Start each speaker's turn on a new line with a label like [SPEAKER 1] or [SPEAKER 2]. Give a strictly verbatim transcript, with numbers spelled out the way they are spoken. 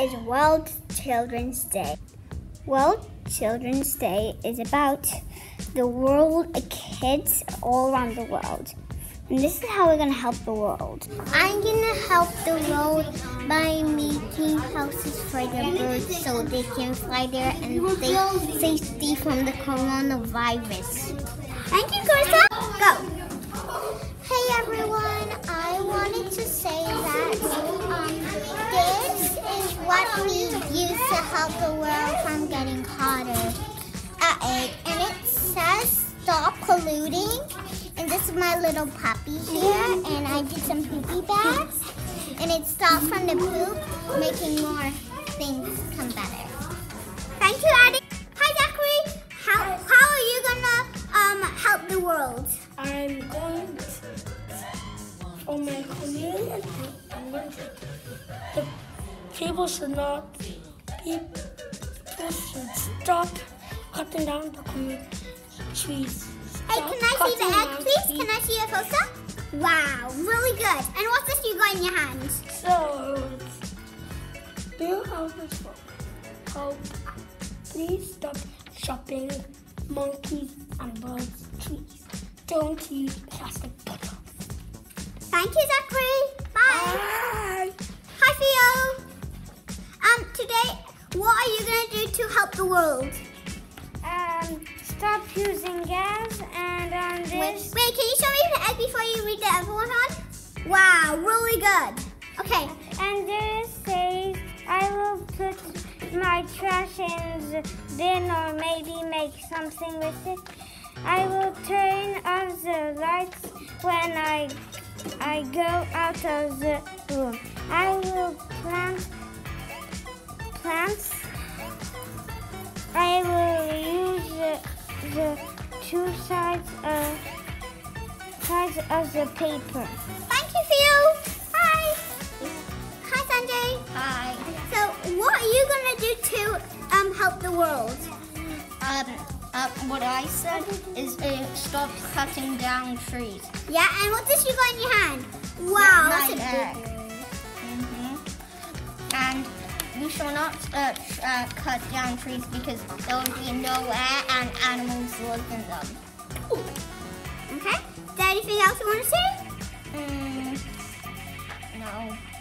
[SPEAKER 1] is World Children's Day. World Children's Day is about the world, kids all around the world. And this is how we're going to help the world. I'm going to help the world by making houses for the birds so they can fly there and stay safety from the coronavirus. Thank you, Carissa. Go. Hey everyone, I wanted to say that um, this is what we use to help the world from getting hotter. Uh, and it says stop polluting. And this is my little puppy here, and I did some poopy bags, and it stops from the poop, making more things come better. Thank you, Addie. Hi, Zachary. How how are you gonna um help the world?
[SPEAKER 2] I'm going to, for my community, I'm going to, the people should not, people should stop cutting down the community trees.
[SPEAKER 1] Hey, can I see the egg, please? Can I see a close-up? Wow, really good. And what's this you got in your hand?
[SPEAKER 2] So, do you have this book? Help. Please stop chopping monkeys and birds' trees. Don't use plastic bottles.
[SPEAKER 1] Thank you, Zachary. Bye.
[SPEAKER 2] Bye.
[SPEAKER 1] Hi, Theo. Um, today, what are you going to do to help the world?
[SPEAKER 3] Um, stop using gas and um, this...
[SPEAKER 1] Wait, wait, can you show me the egg before you read the other one? Wow, really good. Okay.
[SPEAKER 3] And this says, I will put my trash in the bin or maybe make something with it. I will turn off the lights when I, I go out of the room. I will plant plants. I will use the, the two sides of, sides of the paper.
[SPEAKER 1] Thank you, Theo. Hi. Hi, Sanjay.
[SPEAKER 4] Hi.
[SPEAKER 1] So, what are you going to do to um, help the world?
[SPEAKER 4] Um, uh, what I said is uh, stop cutting down trees.
[SPEAKER 1] Yeah, and what's this you got in your hand? Wow, that's a
[SPEAKER 4] egg.
[SPEAKER 1] big one.
[SPEAKER 4] Mm-hmm. And we shall not uh, uh, cut down trees because there will be no air and animals live in them.
[SPEAKER 1] Okay. Is there anything else you want to say?
[SPEAKER 4] Mm, no.